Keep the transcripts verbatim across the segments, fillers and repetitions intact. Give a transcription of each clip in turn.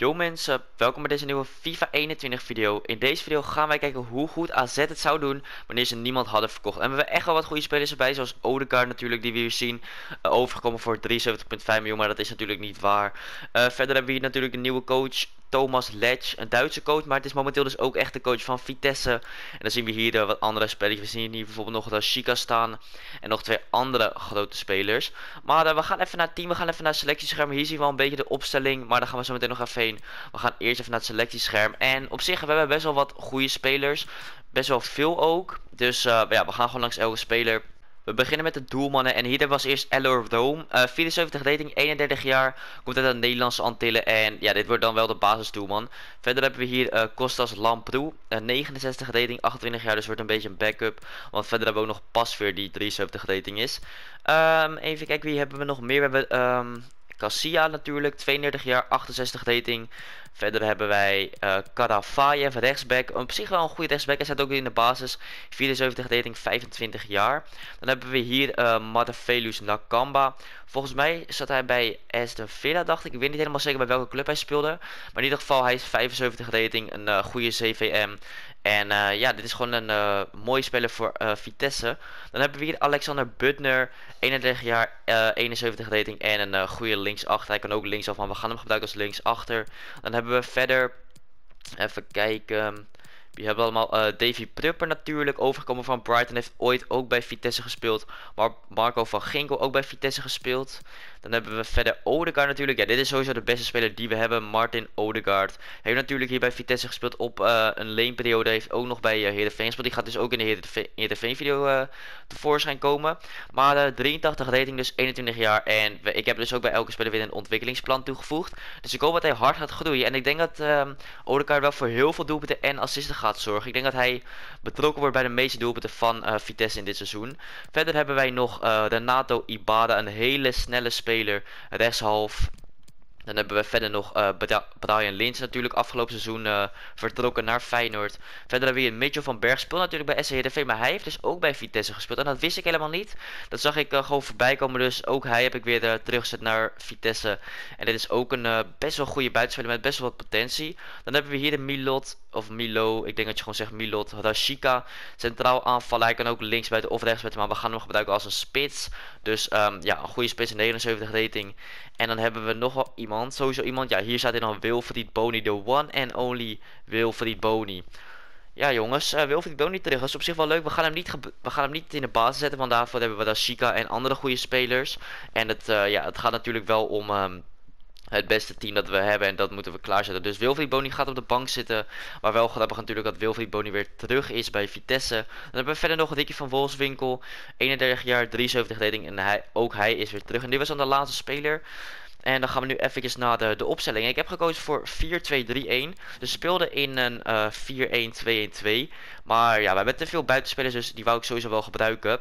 Yo mensen, welkom bij deze nieuwe FIFA eenentwintig video. In deze video gaan wij kijken hoe goed A Z het zou doen wanneer ze niemand hadden verkocht. En we hebben echt wel wat goede spelers erbij, zoals Odegaard natuurlijk, die we hier zien. Uh, overgekomen voor drieënzeventig komma vijf miljoen, maar dat is natuurlijk niet waar. Uh, verder hebben we hier natuurlijk de nieuwe coach, Thomas Letch, een Duitse coach, maar het is momenteel dus ook echt de coach van Vitesse. En dan zien we hier uh, wat andere spelers. We zien hier bijvoorbeeld nog Rashica staan en nog twee andere grote spelers. Maar uh, we gaan even naar het team, we gaan even naar het selectiescherm. Hier zien we al een beetje de opstelling, maar daar gaan we zo meteen nog even heen. We gaan eerst even naar het selectiescherm. En op zich, we hebben best wel wat goede spelers. Best wel veel ook. Dus uh, ja, we gaan gewoon langs elke speler. We beginnen met de doelmannen. En hier hebben we als eerst Elor Rome. Uh, vierenzeventig rating, eenendertig jaar. Komt uit de Nederlandse Antillen. En ja, dit wordt dan wel de basisdoelman. Verder hebben we hier uh, Kostas Lamproe. Uh, negenenzestig rating, achtentwintig jaar. Dus wordt een beetje een backup. Want verder hebben we ook nog Pasveer die drieënzeventig rating is. Um, even kijken, wie hebben we nog meer? We hebben um, Cassia natuurlijk, tweeëndertig jaar, achtenzestig rating. Verder hebben wij uh, Karavayev, rechtsback. Op zich wel een goede rechtsback. Hij staat ook in de basis. vierenzeventig rating, vijfentwintig jaar. Dan hebben we hier uh, Matavelus Nakamba. Volgens mij zat hij bij Aston Villa, dacht ik. Ik weet niet helemaal zeker bij welke club hij speelde. Maar in ieder geval, hij is vijfenzeventig rating. Een uh, goede C V M. En uh, ja, dit is gewoon een uh, mooie speler voor uh, Vitesse. Dan hebben we hier Alexander Butner, eenendertig jaar, uh, eenenzeventig rating en een uh, goede linksachter. Hij kan ook linksaf, maar we gaan hem gebruiken als linksachter. Dan hebben we verder, even kijken, wie hebben we allemaal? Uh, Davy Prupper natuurlijk, overgekomen van Brighton, heeft ooit ook bij Vitesse gespeeld. Mar Marco van Ginkel ook bij Vitesse gespeeld. Dan hebben we verder Odegaard natuurlijk. Ja, dit is sowieso de beste speler die we hebben. Martin Odegaard. Heeft natuurlijk hier bij Vitesse gespeeld op uh, een leenperiode. Heeft ook nog bij uh, Heerenveen gespeeld. Die gaat dus ook in de Heerenveen video uh, tevoorschijn komen. Maar uh, drieëntachtig rating, dus eenentwintig jaar. En we, ik heb dus ook bij elke speler weer een ontwikkelingsplan toegevoegd. Dus ik hoop dat hij hard gaat groeien. En ik denk dat uh, Odegaard wel voor heel veel doelpunten en assisten gaat zorgen. Ik denk dat hij betrokken wordt bij de meeste doelpunten van uh, Vitesse in dit seizoen. Verder hebben wij nog uh, Renato Ibarra, een hele snelle speler. Speler, rechtshalf. Dan hebben we verder nog uh, Brian Lins natuurlijk afgelopen seizoen uh, vertrokken naar Feyenoord. Verder hebben we hier Mitchell van Berg, speelt natuurlijk bij S C Heerenveen, maar hij heeft dus ook bij Vitesse gespeeld. En dat wist ik helemaal niet. Dat zag ik uh, gewoon voorbij komen, dus ook hij heb ik weer uh, teruggezet naar Vitesse. En dit is ook een uh, best wel goede buitenspeler met best wel wat potentie. Dan hebben we hier de Milot, of Milo, ik denk dat je gewoon zegt Milot, Rashica. Centraal aanvallen, hij kan ook links buiten of rechts buiten, maar we gaan hem gebruiken als een spits. Dus um, ja, een goede spits, negenenzeventig rating. En dan hebben we nog wel iemand, sowieso iemand, ja hier staat hij dan Wilfried Bony, the one and only Wilfried Bony. Ja jongens, uh, Wilfried Bony terug, dat is op zich wel leuk. We gaan hem niet, we gaan hem niet in de basis zetten, want daarvoor hebben we Rashica en andere goede spelers. En het, uh, ja, het gaat natuurlijk wel om um, het beste team dat we hebben en dat moeten we klaarzetten. Dus Wilfried Bony gaat op de bank zitten. Maar wel grappig natuurlijk dat Wilfried Bony weer terug is bij Vitesse. Dan hebben we verder nog Ricky van Wolfswinkel. eenendertig jaar, drieënzeventig rating. En hij, ook hij is weer terug. En dit was dan de laatste speler. En dan gaan we nu eventjes naar de, de opstelling. Ik heb gekozen voor vier twee drie een. Dus speelde in een uh, vier een twee een twee. Maar ja, we hebben te veel buitenspelers, dus die wou ik sowieso wel gebruiken.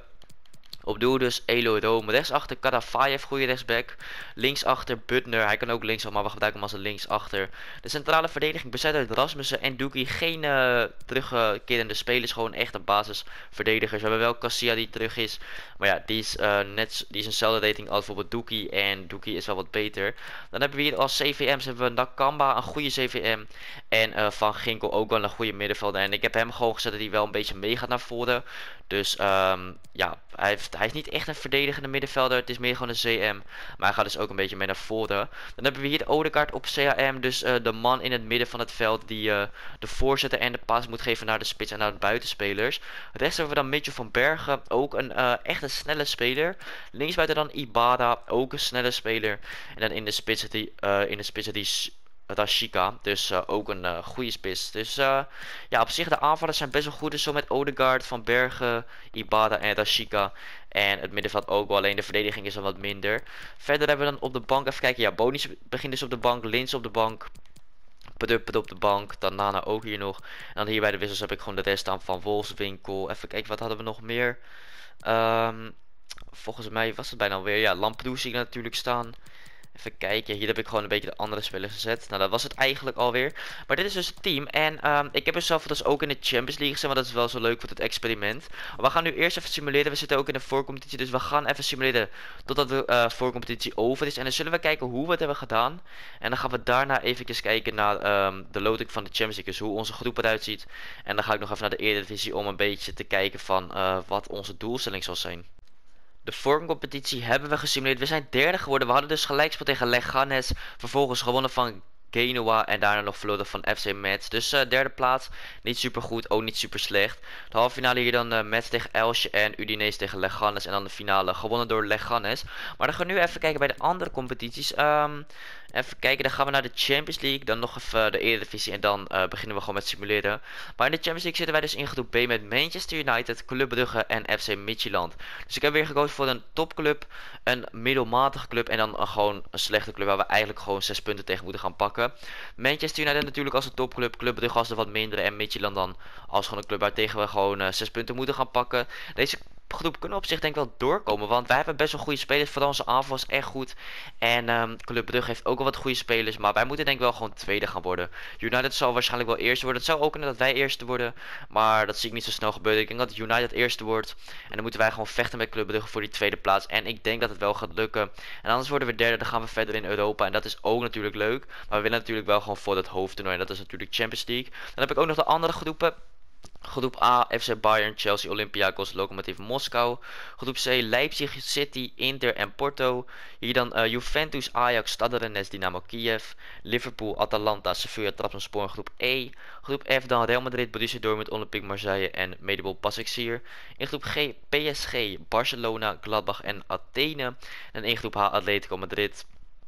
Op doel dus Elor Rome. Rechtsachter Karavayev, goede rechtsback. Linksachter Butner. Hij kan ook linksaf, maar we gebruiken hem als een linksachter. De centrale verdediging bestaat uit Rasmussen en Doekie. Geen uh, terugkerende spelers, gewoon echte basisverdedigers. We hebben wel Cassia die terug is. Maar ja, die is, uh, net, die is eenzelfde rating als bijvoorbeeld Doekie. En Doekie is wel wat beter. Dan hebben we hier als C V M's hebben we Nakamba, een goede C V M. En uh, Van Ginkel ook wel een goede middenvelder. En ik heb hem gewoon gezet dat hij wel een beetje meegaat naar voren. Dus um, ja, hij heeft, hij is niet echt een verdedigende middenvelder. Het is meer gewoon een C M. Maar hij gaat dus ook een beetje mee naar voren. Dan hebben we hier de Odegaard op C H M. Dus uh, de man in het midden van het veld die uh, de voorzetter en de paas moet geven naar de spits en naar de buitenspelers. Rechts hebben we dan Mitchell van Bergen. Ook een uh, echt een snelle speler. Linksbuiten dan Ibarra. Ook een snelle speler. En dan in de spits die, uh, in de spits die Rashica, dus uh, ook een uh, goede spits. Dus uh, ja, op zich de aanvallers zijn best wel goed. Dus zo met Odegaard, Van Bergen, Ibarra en Rashica. En het middenveld ook wel, alleen de verdediging is dan wat minder. Verder hebben we dan op de bank, even kijken. Ja, Bony begint dus op de bank, Lins op de bank. Pedupper op de bank, Tanana ook hier nog. En dan hier bij de wissels heb ik gewoon de rest staan van Wolfswinkel. Even kijken, wat hadden we nog meer? Um, volgens mij was het bijna alweer. Ja, Lamproe zie ik natuurlijk staan. Even kijken, hier heb ik gewoon een beetje de andere spelers gezet. Nou, dat was het eigenlijk alweer. Maar dit is dus het team. En um, ik heb mezelf dus ook in de Champions League gezet, want dat is wel zo leuk voor het experiment. Maar we gaan nu eerst even simuleren. We zitten ook in de voorcompetitie, dus we gaan even simuleren totdat de uh, voorcompetitie over is. En dan zullen we kijken hoe we het hebben gedaan. En dan gaan we daarna even kijken naar um, de loting van de Champions League. Dus hoe onze groep eruit ziet. En dan ga ik nog even naar de Eredivisie om een beetje te kijken van uh, wat onze doelstelling zal zijn. De vormcompetitie hebben we gesimuleerd. We zijn derde geworden. We hadden dus gelijkspel tegen Leganes. Vervolgens gewonnen van Genoa en daarna nog verloren van F C Metz. Dus uh, derde plaats. Niet super goed, ook niet super slecht. De halve finale hier dan uh, Metz tegen Elche en Udinese tegen Leganes. En dan de finale gewonnen door Leganes. Maar dan gaan we nu even kijken bij de andere competities. Um, even kijken, dan gaan we naar de Champions League. Dan nog even de Eredivisie en dan uh, beginnen we gewoon met simuleren. Maar in de Champions League zitten wij dus in groep B met Manchester United, Club Brugge en F C Midtjylland. Dus ik heb weer gekozen voor een topclub, een middelmatige club en dan uh, gewoon een slechte club waar we eigenlijk gewoon zes punten tegen moeten gaan pakken. Manchester United natuurlijk als een topclub, Club Brugge als de wat mindere en Midtjylland dan als gewoon een club waar tegen we gewoon uh, zes punten moeten gaan pakken. Deze groep kunnen op zich denk ik wel doorkomen, want wij hebben best wel goede spelers. Vooral onze aanval is echt goed. En um, Club Brugge heeft ook wel wat goede spelers, maar wij moeten denk ik wel gewoon tweede gaan worden. United zal waarschijnlijk wel eerste worden. Het zou ook kunnen dat wij eerste worden, maar dat zie ik niet zo snel gebeuren. Ik denk dat United eerste wordt en dan moeten wij gewoon vechten met Club Brugge voor die tweede plaats. En ik denk dat het wel gaat lukken. En anders worden we derde, dan gaan we verder in Europa en dat is ook natuurlijk leuk. Maar we willen natuurlijk wel gewoon voor dat hoofdtoernooi en dat is natuurlijk Champions League. Dan heb ik ook nog de andere groepen. Groep A, F C Bayern, Chelsea, Olympiakos, Lokomotiv Moskou. Groep C, Leipzig, City, Inter en Porto. Hier dan uh, Juventus, Ajax, Stade Rennes, Dynamo Kiev. Liverpool, Atalanta, Sevilla, Trabzonspor. Groep E. Groep F dan Real Madrid, Borussia Dortmund, Olympique Marseille en Medebol Başakşehir. In groep G, P S G, Barcelona, Gladbach en Athene. En in groep H, Atletico Madrid,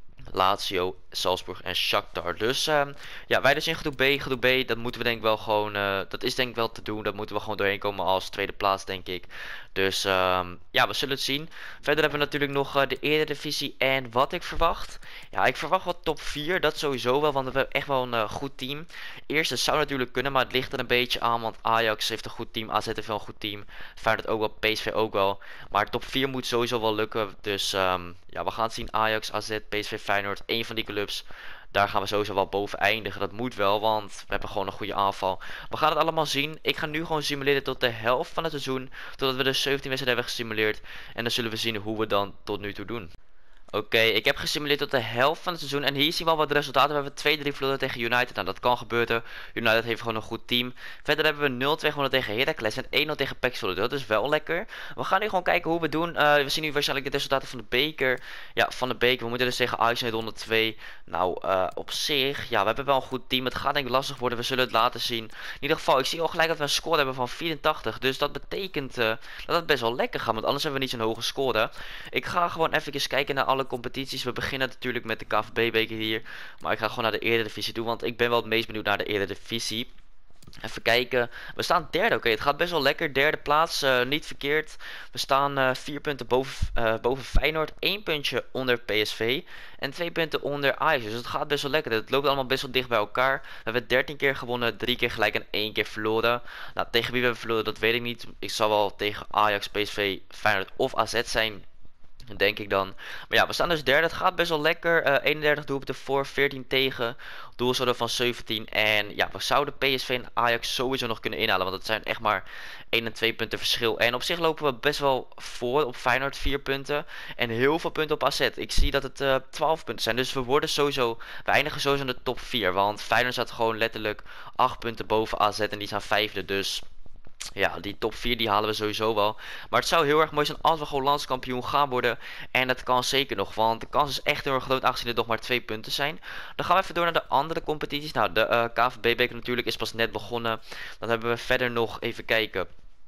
Lazio, Salzburg en Shakhtar. Dus uh, ja, wij dus in groep B. Groep B, dat moeten we denk ik wel gewoon, uh, dat is denk ik wel te doen. Dat moeten we gewoon doorheen komen als tweede plaats denk ik. Dus uh, ja, we zullen het zien. Verder hebben we natuurlijk nog uh, de Eredivisie en wat ik verwacht. Ja, ik verwacht wel top vier, dat sowieso wel, want we hebben echt wel een uh, goed team. Eerste zou natuurlijk kunnen, maar het ligt er een beetje aan, want Ajax heeft een goed team, A Z heeft wel een goed team. Feyenoord ook wel, P S V ook wel. Maar top vier moet sowieso wel lukken, dus um, ja, we gaan het zien. Ajax, A Z, P S V, Feyenoord, één van die clubs. Daar gaan we sowieso wel boven eindigen. Dat moet wel, want we hebben gewoon een goede aanval. We gaan het allemaal zien. Ik ga nu gewoon simuleren tot de helft van het seizoen. Totdat we de zeventien wedstrijden hebben gesimuleerd. En dan zullen we zien hoe we dan tot nu toe doen. Oké, okay, ik heb gesimuleerd tot de helft van het seizoen. En hier zien we al wat resultaten. We hebben twee drie verloren tegen United. Nou, dat kan gebeuren. United heeft gewoon een goed team. Verder hebben we nul twee gewonnen tegen Heracles. En één nul tegen P E C Zwolle. Dat is wel lekker. We gaan nu gewoon kijken hoe we doen. Uh, we zien nu waarschijnlijk de resultaten van de beker. Ja, van de beker. We moeten dus tegen Ajax in ronde twee. Nou, uh, op zich. Ja, we hebben wel een goed team. Het gaat denk ik lastig worden. We zullen het laten zien. In ieder geval, ik zie al gelijk dat we een score hebben van vierentachtig. Dus dat betekent uh, dat het best wel lekker gaat. Want anders hebben we niet zo'n hoge score. Ik ga gewoon even kijken naar alle competities. We beginnen natuurlijk met de K V B-beker hier. Maar ik ga gewoon naar de Eredivisie toe. Want ik ben wel het meest benieuwd naar de Eredivisie. Even kijken. We staan derde. Oké, okay, het gaat best wel lekker. Derde plaats. Uh, niet verkeerd. We staan uh, vier punten boven, uh, boven Feyenoord. één puntje onder P S V. En twee punten onder Ajax. Dus het gaat best wel lekker. Het loopt allemaal best wel dicht bij elkaar. We hebben dertien keer gewonnen. drie keer gelijk en één keer verloren. Nou, tegen wie we hebben verloren, dat weet ik niet. Ik zal wel tegen Ajax, P S V, Feyenoord of A Z zijn. Denk ik dan. Maar ja, we staan dus derde. Het gaat best wel lekker. Uh, eenendertig doelpunten voor, veertien tegen. Doelsaldo van zeventien. En ja, we zouden P S V en Ajax sowieso nog kunnen inhalen. Want het zijn echt maar één en twee punten verschil. En op zich lopen we best wel voor op Feyenoord vier punten. En heel veel punten op A Z. Ik zie dat het uh, twaalf punten zijn. Dus we worden sowieso, we eindigen sowieso in de top vier. Want Feyenoord staat gewoon letterlijk acht punten boven A Z. En die staan vijfde. Dus ja, die top vier die halen we sowieso wel. Maar het zou heel erg mooi zijn als we gewoon landskampioen gaan worden. En dat kan zeker nog, want de kans is echt heel erg groot aangezien er nog maar twee punten zijn. Dan gaan we even door naar de andere competities. Nou, de uh, K V B-beker natuurlijk is pas net begonnen. Dan hebben we verder nog, even kijken,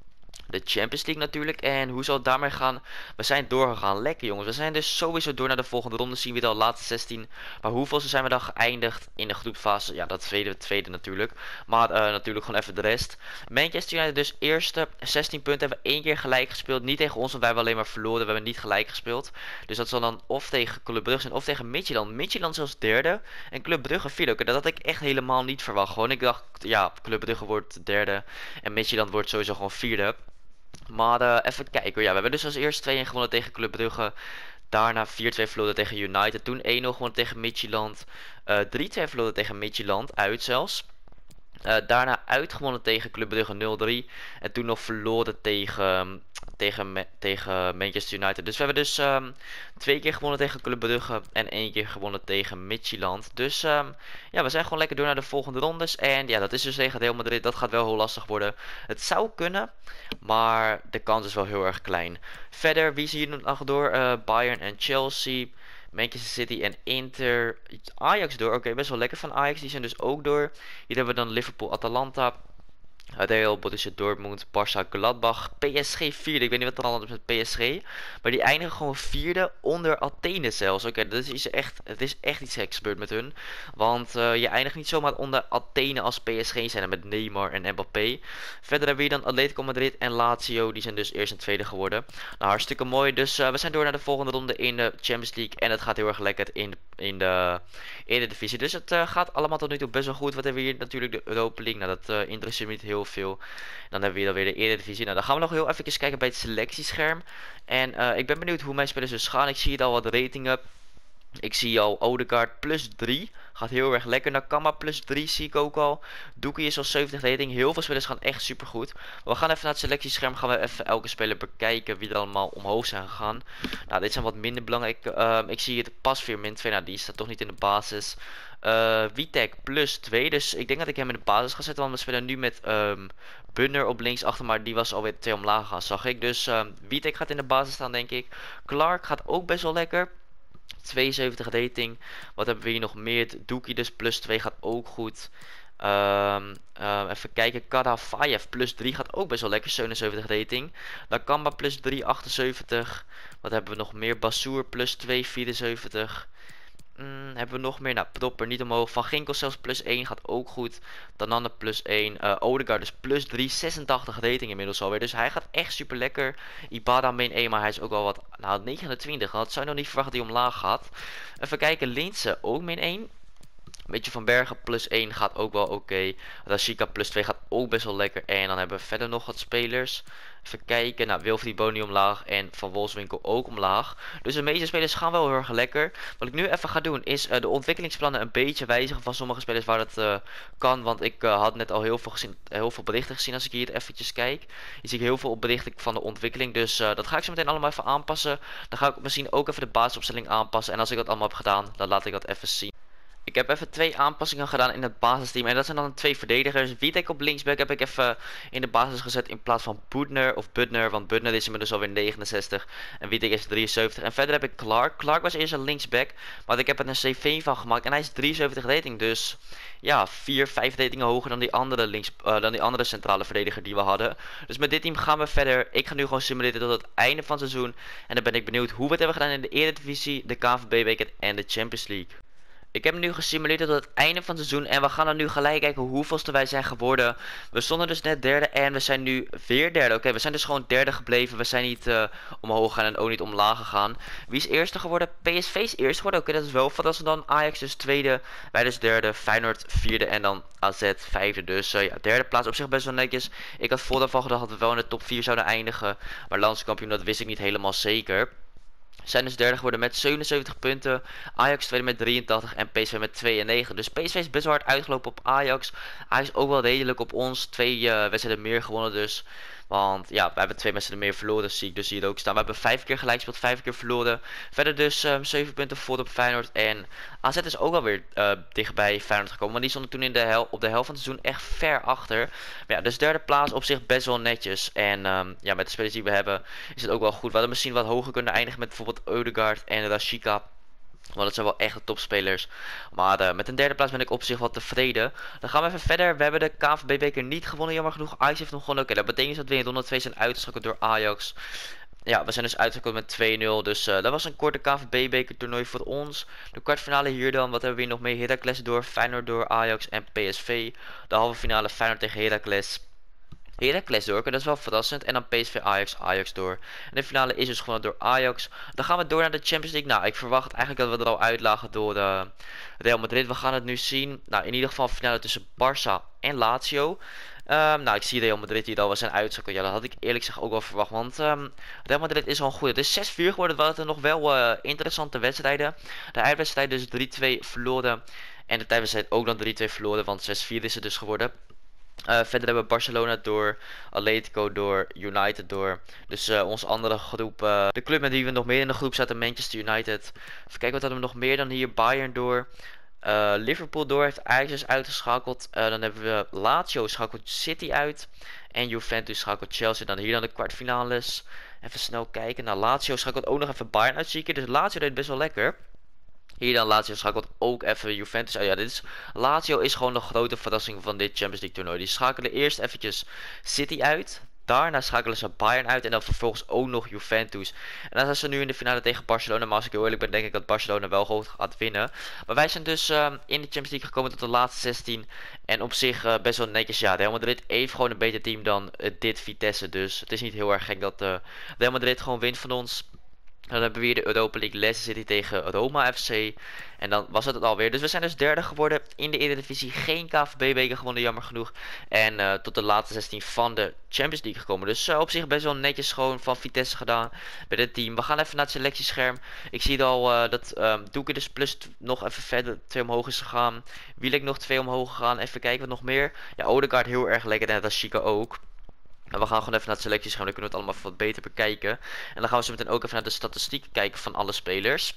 de Champions League natuurlijk. En hoe zal het daarmee gaan? We zijn doorgegaan. Lekker jongens. We zijn dus sowieso door naar de volgende ronde. Zien we het al, laatste zestien. Maar hoeveelste zijn we dan geëindigd in de groepfase? Ja, dat tweede, tweede natuurlijk. Maar uh, natuurlijk gewoon even de rest. Manchester United dus eerste. zestien punten. Hebben we één keer gelijk gespeeld. Niet tegen ons, want wij hebben alleen maar verloren. We hebben niet gelijk gespeeld. Dus dat zal dan of tegen Club Brugge zijn of tegen Midtjylland. Midtjylland zelfs derde. En Club Brugge vierde. Oké, dat had ik echt helemaal niet verwacht. Gewoon, ik dacht, ja, Club Brugge wordt derde. En Midtjylland wordt sowieso gewoon vierde. Maar uh, even kijken. Ja, we hebben dus als eerste twee een gewonnen tegen Club Brugge. Daarna vier twee verloren tegen United. Toen één nul gewonnen tegen Midtjylland. Uh, drie twee verloren tegen Midtjylland. Uit zelfs. Uh, daarna uitgewonnen tegen Club Brugge nul drie. En toen nog verloren tegen, tegen, tegen Manchester United. Dus we hebben dus um, twee keer gewonnen tegen Club Brugge. En één keer gewonnen tegen Midtjylland. Dus um, ja, we zijn gewoon lekker door naar de volgende rondes. En ja, dat is dus tegen Real Madrid. Dat gaat wel heel lastig worden. Het zou kunnen. Maar de kans is wel heel erg klein. Verder, wie zie je nog door? Uh, Bayern en Chelsea. Manchester City en Inter. Ajax door. Oké, okay, best wel lekker van Ajax. Die zijn dus ook door. Hier hebben we dan Liverpool, Atalanta. Real, Borussia Dortmund, Barça, Gladbach. P S G vierde. Ik weet niet wat er allemaal is met P S G. Maar die eindigen gewoon vierde onder Athene zelfs. Oké, okay, dat is echt, het is echt iets geks gebeurd met hun. Want uh, je eindigt niet zomaar onder Athene als P S G zijn met Neymar en Mbappé. Verder hebben we hier dan Atletico Madrid en Lazio. Die zijn dus eerst en tweede geworden. Nou, hartstikke mooi. Dus uh, we zijn door naar de volgende ronde in de Champions League. En het gaat heel erg lekker in de, in de Eredivisie. Dus het uh, gaat allemaal tot nu toe best wel goed. Wat hebben we hier? Natuurlijk de Europa League. Nou, dat uh, interesseert me niet heel veel. Dan hebben we hier dan weer de Eredivisie. Nou, dan gaan we nog heel even kijken bij het selectiescherm. En uh, ik ben benieuwd hoe mijn spelers dus gaan. Ik zie het al wat ratingen. Ik zie al Odegaard plus drie. Gaat heel erg lekker. Nakama plus drie zie ik ook al. Doekie is al zeventig rating. Heel veel spelers gaan echt super goed. We gaan even naar het selectiescherm. Gaan we even elke speler bekijken wie er allemaal omhoog zijn gegaan. Nou, dit zijn wat minder belangrijk. Uh, ik zie het Pasveer min twee. Nou, die staat toch niet in de basis. Uh, Witek plus twee. Dus ik denk dat ik hem in de basis ga zetten. Want we spelen nu met um, Bunner op links achter. Maar die was alweer twee omlaag gaan, zag ik. Dus um, Witek gaat in de basis staan, denk ik. Clark gaat ook best wel lekker. tweeënzeventig rating. Wat hebben we hier nog meer? Doekie dus plus twee gaat ook goed. Um, uh, even kijken. Kadavayev plus drie gaat ook best wel lekker. zevenenzeventig rating. Nakamba plus drie, achtenzeventig. Wat hebben we nog meer? Bassoer plus twee, vierenzeventig. Mm, hebben we nog meer? Nou, Propper niet omhoog. Van Ginkel zelfs plus één gaat ook goed. Dananne plus één. Uh, Odegaard dus plus drie. zesentachtig rating inmiddels alweer. Dus hij gaat echt super lekker. Ibada min één, maar hij is ook wel wat. Nou, negenentwintig. Dat zou je nog niet verwachten dat hij omlaag gaat. Even kijken. Linse ook min één. Beetje van Bergen plus één gaat ook wel oké. Okay. Rashika plus twee gaat ook best wel lekker. En dan hebben we verder nog wat spelers. Even kijken. Nou, Wilfried Boni omlaag. En Van Wolfswinkel ook omlaag. Dus de meeste spelers gaan wel heel erg lekker. Wat ik nu even ga doen is uh, de ontwikkelingsplannen een beetje wijzigen van sommige spelers waar het uh, kan. Want ik uh, had net al heel veel, gezien, heel veel berichten gezien als ik hier eventjes kijk. Hier zie ik heel veel berichten van de ontwikkeling. Dus uh, dat ga ik zo meteen allemaal even aanpassen. Dan ga ik misschien ook even de basisopstelling aanpassen. En als ik dat allemaal heb gedaan, dan laat ik dat even zien. Ik heb even twee aanpassingen gedaan in het basisteam. En dat zijn dan twee verdedigers. Witek op linksback heb ik even in de basis gezet in plaats van Budner of Budner. Want Budner is inmiddels alweer negenenzestig. En Witek is drieënzeventig. En verder heb ik Clark. Clark was eerst een linksback. Maar ik heb er een C V van gemaakt. En hij is drieënzeventig rating. Dus ja, vier, vijf ratingen hoger dan die andere, links, uh, dan die andere centrale verdediger die we hadden. Dus met dit team gaan we verder. Ik ga nu gewoon simuleren tot het einde van het seizoen. En dan ben ik benieuwd hoe we het hebben gedaan in de Eredivisie, de K N V B-beker en de Champions League. Ik heb hem nu gesimuleerd tot het einde van het seizoen. En we gaan dan nu gelijk kijken hoeveelste wij zijn geworden. We stonden dus net derde en we zijn nu weer derde. Oké, okay, we zijn dus gewoon derde gebleven. We zijn niet uh, omhoog gegaan en ook niet omlaag gegaan. Wie is eerste geworden? P S V is eerste geworden. Oké, okay, dat is wel fantastisch. Dan Ajax dus tweede. Wij dus derde. Feyenoord vierde. En dan A Z vijfde. Dus uh, ja, derde plaats op zich best wel netjes. Ik had voor daarvan gedacht dat we wel in de top vier zouden eindigen. Maar landskampioen, dat wist ik niet helemaal zeker. We zijn dus derde geworden met zevenenzeventig punten. Ajax tweede met drieëntachtig en P S V met tweeënnegentig. Dus P S V is best wel hard uitgelopen op Ajax. Ajax ook wel redelijk op ons. Twee uh, wedstrijden meer gewonnen dus. Want ja, we hebben twee wedstrijden meer verloren, zie ik dus hier ook staan. We hebben vijf keer gelijk gespeeld, vijf keer verloren. Verder dus um, zeven punten voor op Feyenoord. En A Z is ook alweer uh, dichtbij Feyenoord gekomen. Want die stonden toen in de hel op de helft van het seizoen echt ver achter. Maar ja, dus derde plaats op zich best wel netjes. En um, ja, met de spelers die we hebben is het ook wel goed. We hadden misschien wat hoger kunnen eindigen met bijvoorbeeld Odegaard en Rashika. Want het zijn wel echt topspelers. Maar uh, met een derde plaats ben ik op zich wel tevreden. Dan gaan we even verder. We hebben de K N V B-beker niet gewonnen, jammer genoeg. Ajax heeft nog gewonnen. Oké, okay, dat betekent dat we in ronde twee zijn uitgeschakeld door Ajax. Ja, we zijn dus uitgekomen met twee nul. Dus uh, dat was een korte K N V B-beker toernooi voor ons. De kwartfinale hier dan. Wat hebben we hier nog mee? Heracles door, Feyenoord door, Ajax en P S V. De halve finale Feyenoord tegen Heracles. Heracles door, dat is wel verrassend. En dan P S V Ajax, Ajax door. En de finale is dus gewonnen door Ajax. Dan gaan we door naar de Champions League. Nou, ik verwacht eigenlijk dat we er al uitlagen door uh, Real Madrid. We gaan het nu zien. Nou, in ieder geval finale tussen Barça en Lazio. Um, nou, ik zie Real Madrid hier al wel zijn uitschakelen. Ja, dat had ik eerlijk gezegd ook wel verwacht. Want um, Real Madrid is al goed. Het is zes vier geworden. Het waren nog wel uh, interessante wedstrijden. De uitwedstrijd dus drie twee verloren. En de tijdwedstrijd ook dan drie twee verloren. Want zes vier is het dus geworden. Uh, verder hebben we Barcelona door, Atletico door, United door. Dus uh, onze andere groep, uh, de club met wie we nog meer in de groep zaten, Manchester United. Even kijken, wat hadden we nog meer dan hier? Bayern door. Uh, Liverpool door, heeft Ajax dus uitgeschakeld. Uh, dan hebben we Lazio schakelt City uit. En Juventus schakelt Chelsea. Dan hier dan de kwartfinales. Even snel kijken. Nou, Lazio schakelt ook nog even Bayern uit, zie ik. Dus Lazio deed best wel lekker. Hier dan Lazio schakelt ook even Juventus uit. Ja, dit is, Lazio is gewoon de grote verrassing van dit Champions League toernooi. Die schakelen eerst eventjes City uit. Daarna schakelen ze Bayern uit en dan vervolgens ook nog Juventus. En dan zijn ze nu in de finale tegen Barcelona. Maar als ik heel eerlijk ben, denk ik dat Barcelona wel gewoon gaat winnen. Maar wij zijn dus uh, in de Champions League gekomen tot de laatste zestien. En op zich uh, best wel netjes. Ja, Real Madrid heeft gewoon een beter team dan uh, dit Vitesse. Dus het is niet heel erg gek dat uh, Real Madrid gewoon wint van ons. Dan hebben we hier de Europa League Leicester City tegen Roma F C. En dan was het het alweer. Dus we zijn dus derde geworden in de Eredivisie. Geen K V B-beker gewonnen, jammer genoeg. En uh, tot de laatste zestien van de Champions League gekomen. Dus uh, op zich best wel netjes gewoon van Vitesse gedaan bij dit team. We gaan even naar het selectiescherm. Ik zie al uh, dat um, Doeke dus plus nog even verder twee omhoog is gegaan. Wielik nog twee omhoog gegaan. Even kijken wat nog meer. Ja, Odegaard heel erg lekker. En dat is Chica ook. En we gaan gewoon even naar het selectiescherm, dan kunnen we het allemaal wat beter bekijken. En dan gaan we zo meteen ook even naar de statistieken kijken van alle spelers.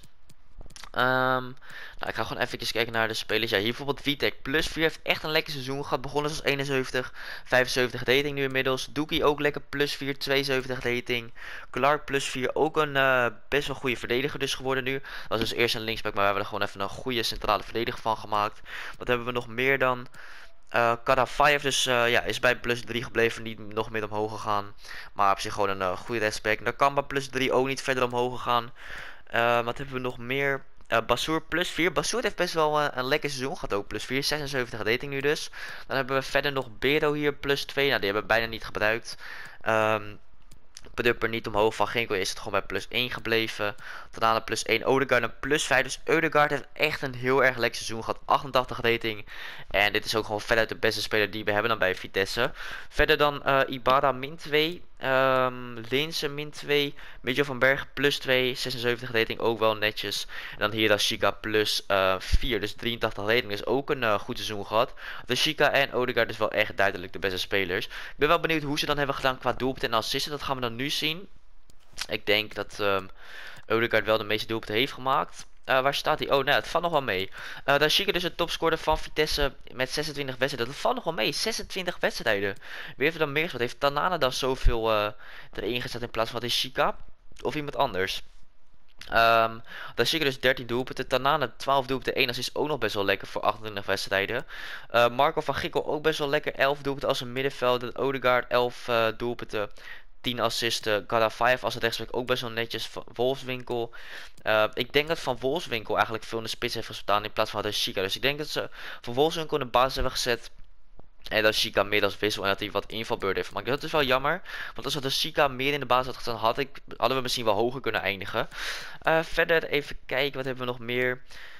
Um, nou, ik ga gewoon even kijken naar de spelers. Ja, hier bijvoorbeeld Vitek plus vier heeft echt een lekker seizoen gehad. Begonnen als eenenzeventig, vijfenzeventig rating nu inmiddels. Doekie ook lekker plus vier, tweeënzeventig rating. Clark plus vier, ook een uh, best wel goede verdediger dus geworden nu. Dat was dus eerst een linksback, maar we hebben er gewoon even een goede centrale verdediger van gemaakt. Wat hebben we nog meer dan? Uh, Kadafai dus uh, ja, is bij plus drie gebleven, niet nog meer omhoog gegaan. Maar op zich gewoon een uh, goede rechtsback. Nakamba plus drie ook niet verder omhoog gegaan. Uh, wat hebben we nog meer? Uh, Bassour plus vier. Bassour heeft best wel uh, een lekker seizoen gehad ook. Plus vier, zesenzeventig rating nu dus. Dan hebben we verder nog Bero hier plus twee. Nou, die hebben we bijna niet gebruikt. Um, Pedupper niet omhoog. Van Ginkel is het gewoon bij plus één gebleven. Daarna plus één. Odegaard een plus vijf. Dus Odegaard heeft echt een heel erg lekker seizoen gehad. achtentachtig rating. En dit is ook gewoon veruit de beste speler die we hebben dan bij Vitesse. Verder dan uh, Ibarra min twee. Um, Linse min twee. Mitchell van Berg plus twee. zesenzeventig rating ook wel netjes. En dan hier Chica plus uh, vier. Dus drieëntachtig rating. Dus ook een uh, goed seizoen gehad. Dus Chica en Odegaard is wel echt duidelijk de beste spelers. Ik ben wel benieuwd hoe ze dan hebben gedaan qua doelpunten en assisten. Dat gaan we dan nu zien. Ik denk dat um, Odegaard wel de meeste doelpunten heeft gemaakt. Uh, waar staat hij? Oh, nou, het valt nog wel mee. Uh, dan Chica dus de topscorer van Vitesse met zesentwintig wedstrijden. Dat valt nog wel mee. zesentwintig wedstrijden. Wie heeft er dan meer gespeeld? Heeft Tanane dan zoveel uh, erin gezet in plaats van die Chica? Of iemand anders? Um, dan Chica dus dertien doelpunten. Tanane twaalf doelpunten. één assist ook nog best wel lekker voor achtentwintig wedstrijden. Uh, Marco van Ginkel ook best wel lekker. elf doelpunten als een middenvelder. Odegaard elf uh, doelpunten. tien assisten. Gada vijf als het rechtsback ook best wel netjes. Wolfswinkel. Uh, ik denk dat Van Wolfswinkel eigenlijk veel in de spits heeft gestaan in plaats van de Chica. Dus ik denk dat ze Van Wolfswinkel in de basis hebben gezet. En dat Chica meer als wissel en dat hij wat invalbeurt heeft gemaakt. Dat is wel jammer. Want als we de Chica meer in de basis had gestaan, had ik, hadden we misschien wel hoger kunnen eindigen. Uh, verder even kijken. Wat hebben we nog meer?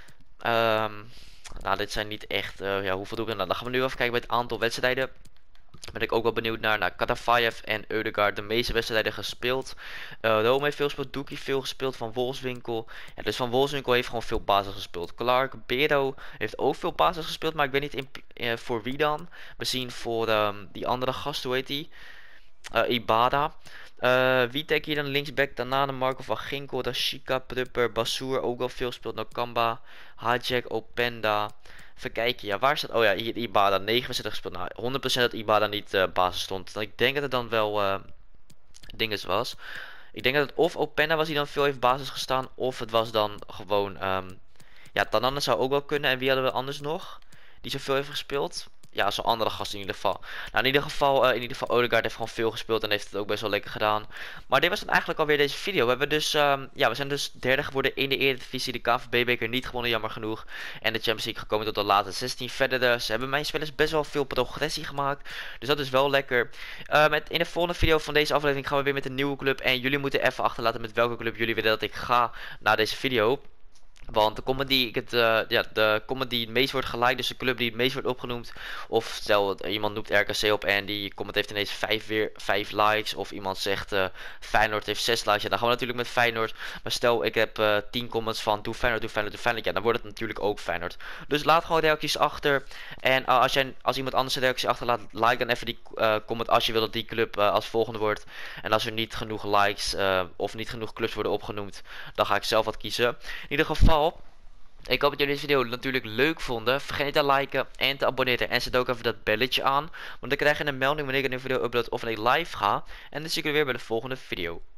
Um, nou, dit zijn niet echt... Uh, ja, hoeveel doen we? Nou, dan gaan we nu even kijken bij het aantal wedstrijden. Ben ik ook wel benieuwd naar. Nou, Kadavaev en Odegaard de meeste wedstrijden gespeeld. Uh, Rome heeft veel gespeeld. Doekie veel gespeeld. Van Wolfswinkel. Ja, dus Van Wolfswinkel heeft gewoon veel basis gespeeld. Clark, Bero heeft ook veel basis gespeeld. Maar ik weet niet in, uh, voor wie dan. Misschien voor um, die andere gast. Hoe heet die? Uh, Ibada. Uh, Witek hier dan linksback. Daarna de Marco van Ginkel. Dashika, Prupper, Bassour ook wel veel gespeeld. Nakamba, Hajek, Openda. Even kijken, ja, waar staat... Oh ja, hier Ibada, negen wedstrijden gespeeld. Nou, honderd procent dat Ibada niet uh, basis stond. Ik denk dat het dan wel uh, dinges was. Ik denk dat het of Openda was die dan veel heeft basis gestaan. Of het was dan gewoon... Um, ja, Tanane zou ook wel kunnen. En wie hadden we anders nog? Die zoveel heeft gespeeld. Ja, zo'n andere gast in ieder geval. Nou, in ieder geval, uh, in ieder geval Odegaard heeft gewoon veel gespeeld en heeft het ook best wel lekker gedaan. Maar dit was dan eigenlijk alweer deze video. We hebben dus, um, ja, we zijn dus derde geworden in de Eredivisie. De K V B-beker niet gewonnen, jammer genoeg. En de Champions League gekomen tot de laatste zestien. Verder dus, ze hebben mijn spelers best wel veel progressie gemaakt. Dus dat is wel lekker. Uh, met, in de volgende video van deze aflevering gaan we weer met een nieuwe club. En jullie moeten even achterlaten met welke club jullie willen dat ik ga na deze video. Want de comment die ik het, uh, ja, de comment die het meest wordt geliked, dus de club die het meest wordt opgenoemd. Of stel iemand noemt R K C op en die comment heeft ineens vijf weer vijf likes. Of iemand zegt uh, Feyenoord heeft zes likes. Ja, dan gaan we natuurlijk met Feyenoord. Maar stel ik heb uh, tien comments van doe Feyenoord, doe Feyenoord, doe Feyenoord. Ja, dan wordt het natuurlijk ook Feyenoord. Dus laat gewoon reacties achter. En uh, als, jij, als iemand anders een reactie achterlaat, like dan even die uh, comment als je wil dat die club uh, als volgende wordt. En als er niet genoeg likes uh, of niet genoeg clubs worden opgenoemd, dan ga ik zelf wat kiezen. In ieder geval, ik hoop dat jullie deze video natuurlijk leuk vonden. Vergeet niet te liken en te abonneren. En zet ook even dat belletje aan. Want dan krijg je een melding wanneer ik een nieuwe video upload of wanneer ik live ga. En dan zie ik jullie weer bij de volgende video.